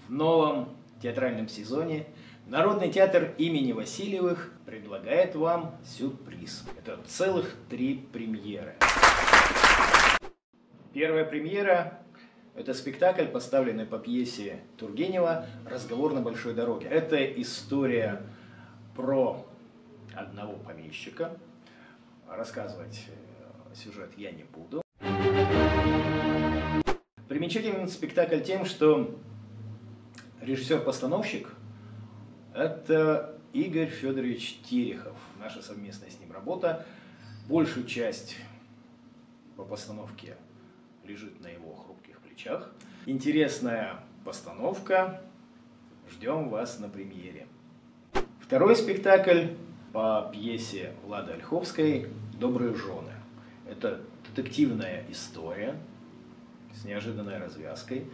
В новом театральном сезоне Народный театр имени Васильевых предлагает вам сюрприз. Это целых 3 премьеры. Первая премьера – это спектакль, поставленный по пьесе Тургенева «Разговор на большой дороге». Это история про одного помещика. Рассказывать сюжет я не буду. Примечателен спектакль тем, что режиссер-постановщик – это Игорь Федорович Терехов. Наша совместная с ним работа. Большую часть по постановке лежит на его хрупких плечах. Интересная постановка. Ждем вас на премьере. Второй спектакль по пьесе Влады Ольховской «Добрые жены». Это детективная история с неожиданной развязкой.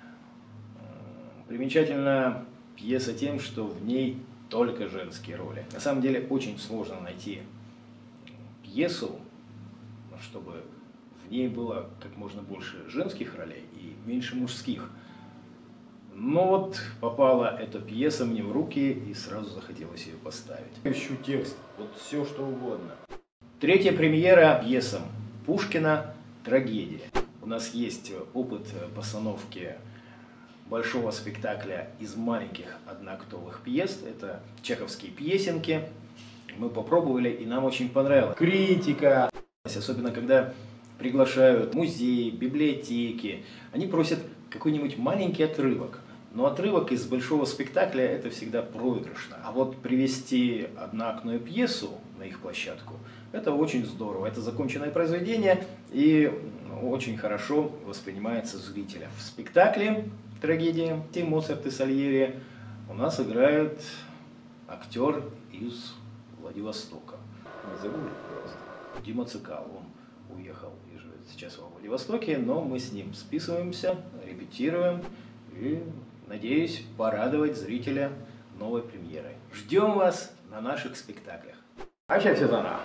Примечательна пьеса тем, что в ней только женские роли. На самом деле очень сложно найти пьесу, чтобы в ней было как можно больше женских ролей и меньше мужских. Но вот попала эта пьеса мне в руки, и сразу захотелось ее поставить. Ищу текст, вот все что угодно. Третья премьера пьеса Пушкина «Трагедия». У нас есть опыт постановки большого спектакля из маленьких одноактовых пьес. Это чеховские пьесенки. Мы попробовали, и нам очень понравилось. Критика. Особенно, когда приглашают музеи, библиотеки. Они просят какой-нибудь маленький отрывок. Но отрывок из большого спектакля – это всегда проигрышно. А вот привести одноактную пьесу на их площадку – это очень здорово. Это законченное произведение и очень хорошо воспринимается зрителем. В спектакле «Трагедия» Моцарт и Сальери у нас играет актер из Владивостока. Не забыли просто. Дима Цикал. Он уехал и живет сейчас во Владивостоке, но мы с ним списываемся, репетируем и, надеюсь, порадовать зрителя новой премьерой. Ждем вас на наших спектаклях. Ача сезона!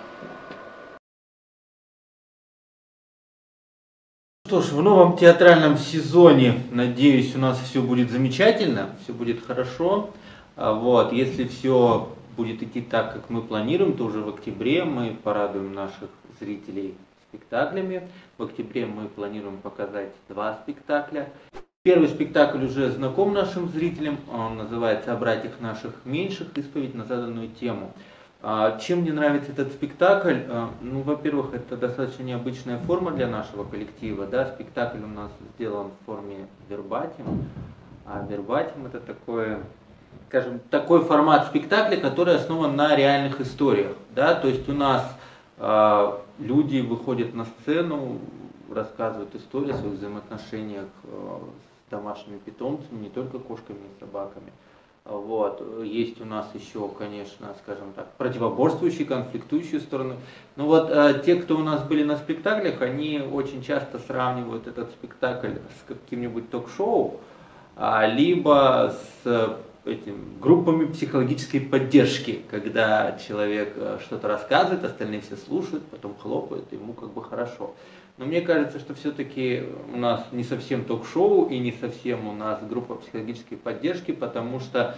Что ж, в новом театральном сезоне, надеюсь, у нас все будет замечательно, все будет хорошо. Вот, если все будет идти так, как мы планируем, то уже в октябре мы порадуем наших зрителей спектаклями. В октябре мы планируем показать 2 спектакля. Первый спектакль уже знаком нашим зрителям, он называется «О братьях наших меньших. Исповедь на заданную тему». Чем мне нравится этот спектакль? Ну, во-первых, это достаточно необычная форма для нашего коллектива. Да? Спектакль у нас сделан в форме вербатим. А вербатим это такой, скажем, такой формат спектакля, который основан на реальных историях. Да? То есть у нас люди выходят на сцену, рассказывают истории о своих взаимоотношениях с домашними питомцами, не только кошками и собаками. Вот. Есть у нас еще, конечно, скажем так, противоборствующие, конфликтующие стороны. Но вот те, кто у нас были на спектаклях, они очень часто сравнивают этот спектакль с каким-нибудь ток-шоу, либо с группами психологической поддержки, когда человек что-то рассказывает, остальные все слушают, потом хлопают, ему как бы хорошо. Но мне кажется, что все-таки у нас не совсем ток-шоу и не совсем у нас группа психологической поддержки, потому что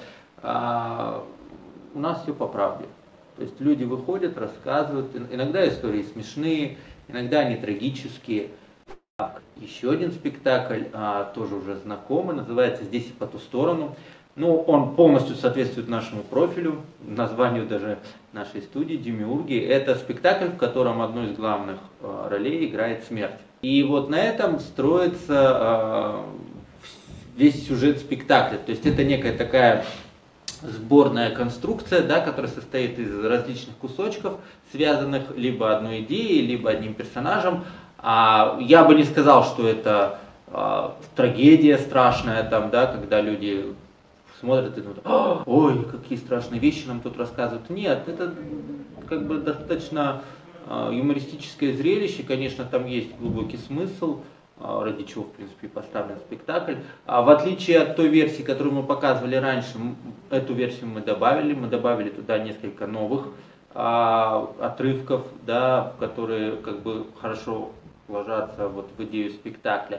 у нас все по правде. То есть люди выходят, рассказывают, иногда истории смешные, иногда они трагические. Еще один спектакль, тоже уже знакомый, называется «Здесь и по ту сторону». Ну, он полностью соответствует нашему профилю, названию даже нашей студии «Демиурги». Это спектакль, в котором одну из главных ролей играет смерть. И вот на этом строится весь сюжет спектакля. То есть это некая такая сборная конструкция, да, которая состоит из различных кусочков, связанных либо одной идеей, либо одним персонажем. Я бы не сказал, что это трагедия страшная, там, да, когда люди смотрят и думают: ой, какие страшные вещи нам тут рассказывают. Нет, это как бы достаточно юмористическое зрелище. Конечно, там есть глубокий смысл, ради чего, в принципе, поставлен спектакль. В отличие от той версии, которую мы показывали раньше, эту версию мы добавили туда несколько новых отрывков, да, которые как бы хорошо ложатся вот в идею спектакля.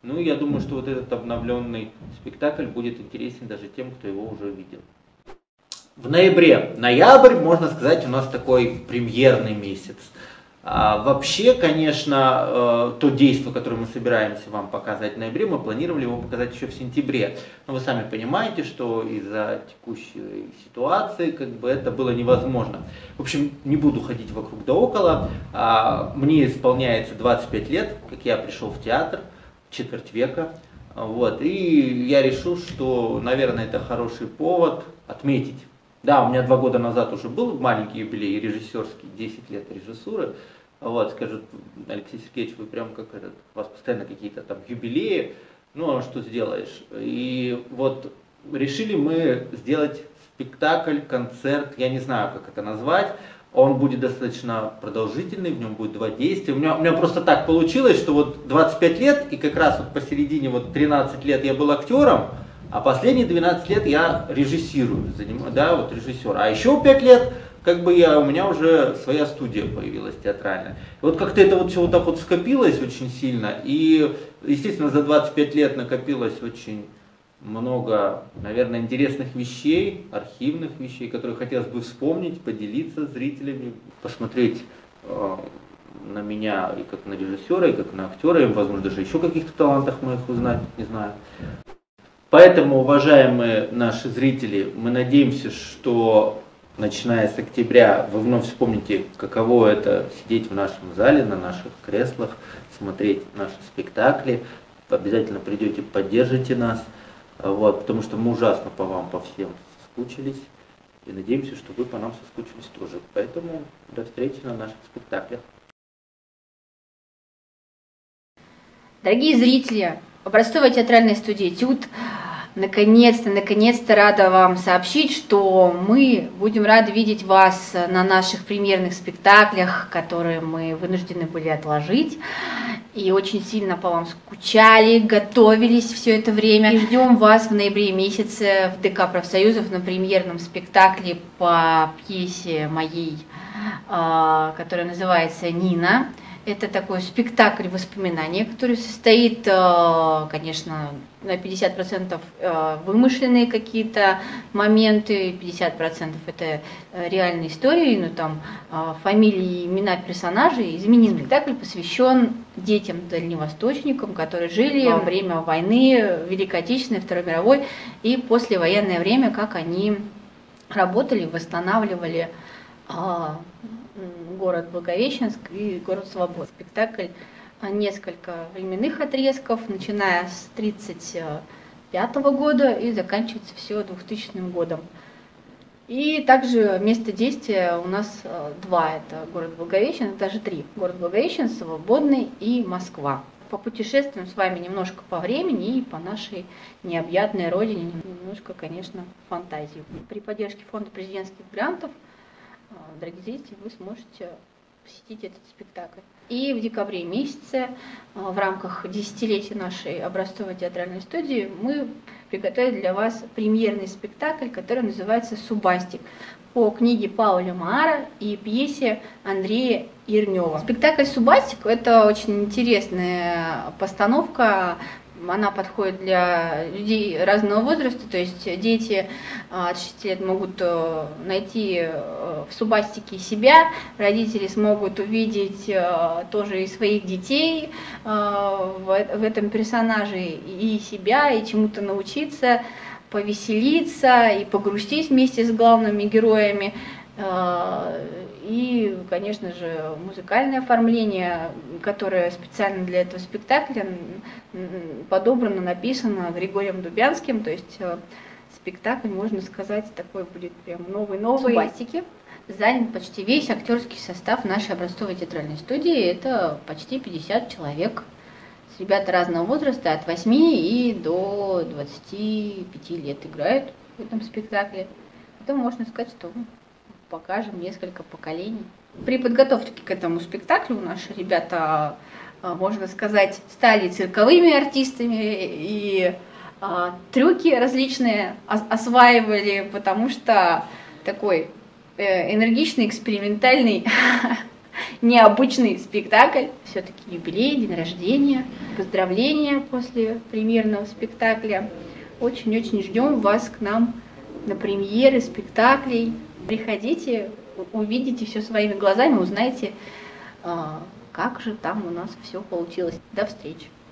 Ну, я думаю, что вот этот обновленный спектакль будет интересен даже тем, кто его уже видел. В ноябре. Ноябрь, можно сказать, у нас такой премьерный месяц. Вообще, конечно, то действие, которое мы собираемся вам показать в ноябре, мы планировали его показать еще в сентябре. Но вы сами понимаете, что из-за текущей ситуации как бы это было невозможно. В общем, не буду ходить вокруг да около. Мне исполняется 25 лет, как я пришел в театр, четверть века. Вот, и я решил, что, наверное, это хороший повод отметить. Да, у меня 2 года назад уже был маленький юбилей режиссерский, 10 лет режиссуры. Вот, скажут, Алексей Сергеевич, вы прям как этот, у вас постоянно какие-то там юбилеи, ну а что сделаешь? И вот решили мы сделать спектакль, концерт, я не знаю, как это назвать. Он будет достаточно продолжительный, в нем будет 2 действия. У меня просто так получилось, что вот 25 лет, и как раз вот посередине вот 13 лет я был актером, а последние 12 лет я режиссирую, да, вот режиссер. А еще 5 лет, как бы у меня уже своя студия появилась театральная. И вот как-то это вот все вот так вот скопилось очень сильно. И, естественно, за 25 лет накопилось очень много, наверное, интересных вещей, архивных вещей, которые хотелось бы вспомнить, поделиться с зрителями, посмотреть на меня и как на режиссера, и как на актера, и, возможно, даже еще каких-то талантах моих узнать, не знаю. Поэтому, уважаемые наши зрители, мы надеемся, что начиная с октября вы вновь вспомните, каково это сидеть в нашем зале, на наших креслах, смотреть наши спектакли. Обязательно придете, поддержите нас, вот, потому что мы ужасно по вам, по всем соскучились. И надеемся, что вы по нам соскучились тоже. Поэтому до встречи на наших спектаклях. Дорогие зрители, образцовой театральной студии «Этюд», наконец-то рада вам сообщить, что мы будем рады видеть вас на наших премьерных спектаклях, которые мы вынуждены были отложить. И очень сильно по вам скучали, готовились все это время. И ждем вас в ноябре месяце в ДК профсоюзов на премьерном спектакле по пьесе моей, которая называется «Нина». Это такой спектакль воспоминания, который состоит, конечно, на 50% вымышленные какие-то моменты, 50% это реальные истории, но там фамилии, имена персонажей. Знаменитый спектакль посвящен детям-дальневосточникам, которые жили во время войны, Великой Отечественной, Второй мировой, и послевоенное время, как они работали, восстанавливали город Благовещенск и город Свобод. Спектакль несколько временных отрезков, начиная с 1935 года и заканчивается все 2000 годом. И также место действия у нас 2, это город Благовещенск, даже 3. Город Благовещенск, Свободный и Москва. Попутешествуем с вами немножко по времени и по нашей необъятной родине, немножко, конечно, фантазию. При поддержке фонда президентских грантов, дорогие зрители, вы сможете посетить этот спектакль. И в декабре месяце в рамках десятилетия нашей образцовой театральной студии мы приготовили для вас премьерный спектакль, который называется «Субастик» по книге Пауля Маара и пьесе Андрея Ирнева. Спектакль «Субастик» — это очень интересная постановка. Она подходит для людей разного возраста, то есть дети от 6 лет могут найти в Субастике себя, родители смогут увидеть тоже и своих детей в этом персонаже, и себя, и чему-то научиться, повеселиться и погрустить вместе с главными героями. И, конечно же, музыкальное оформление, которое специально для этого спектакля подобрано, написано Григорием Дубянским, то есть спектакль, можно сказать, такой будет прям новый. В Субастике занят почти весь актерский состав нашей образцовой театральной студии, это почти 50 человек. Ребята разного возраста, от 8 и до 25 лет играют в этом спектакле. Это можно сказать, что покажем несколько поколений. При подготовке к этому спектаклю наши ребята, можно сказать, стали цирковыми артистами и трюки различные осваивали, потому что такой энергичный, экспериментальный необычный спектакль. Все-таки юбилей, день рождения, поздравления после премьерного спектакля. Очень-очень ждем вас к нам на премьеры спектаклей. Приходите, увидите все своими глазами, узнаете, как же там у нас все получилось. До встречи!